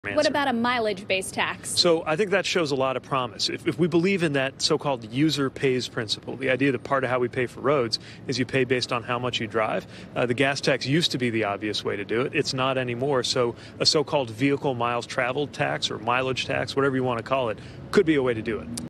What about a mileage-based tax? So I think that shows a lot of promise. If we believe in that so-called user pays principle, the idea that part of how we pay for roads is you pay based on how much you drive, the gas tax used to be the obvious way to do it. It's not anymore. So a so-called vehicle miles traveled tax or mileage tax, whatever you want to call it, could be a way to do it.